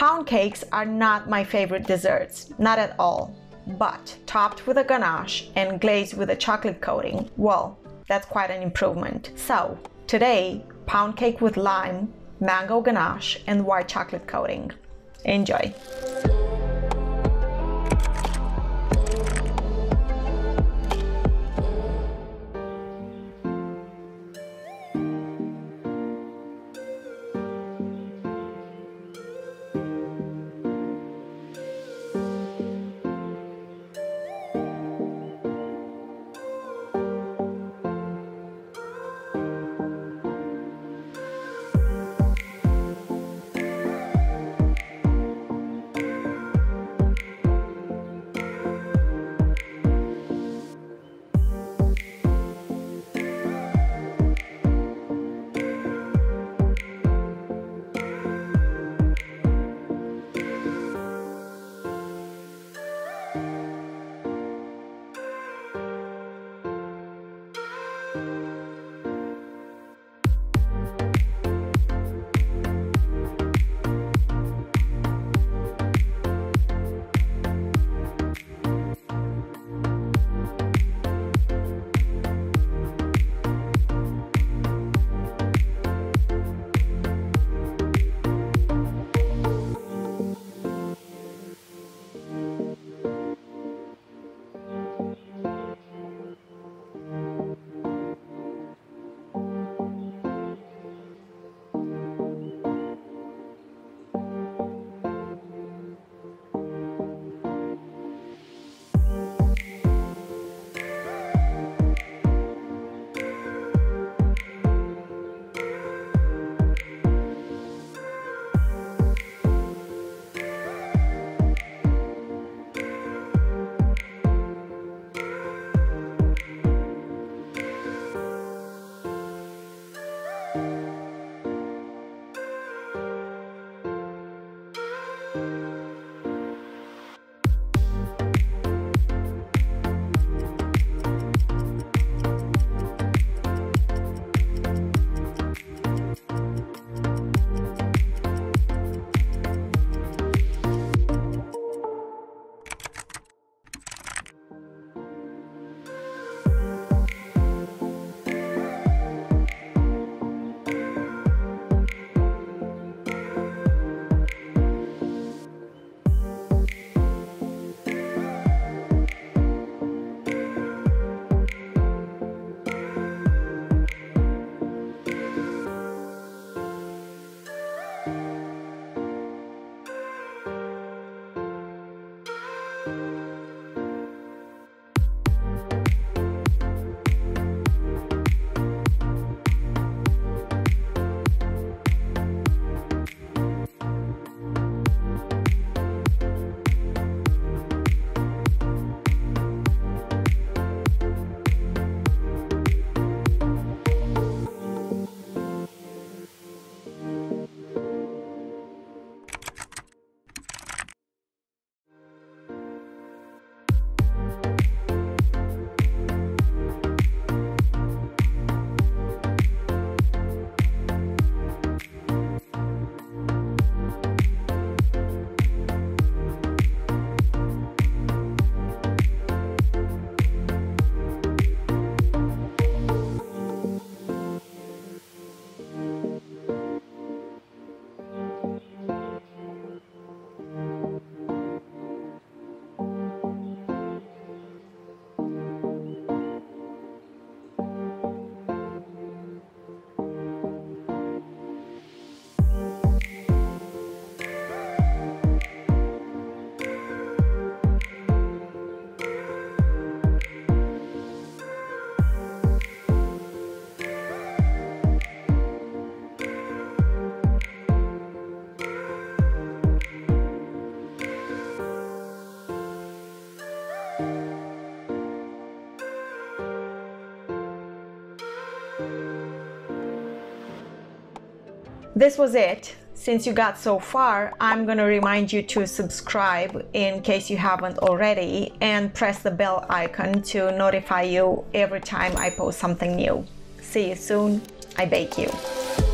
Pound cakes are not my favorite desserts, not at all. But topped with a ganache and glazed with a chocolate coating, well, that's quite an improvement. So today, pound cake with lime, mango ganache, and white chocolate coating. Enjoy! This was it. Since you got so far, I'm gonna remind you to subscribe in case you haven't already, and press the bell icon to notify you every time I post something new. See you soon. I bake you.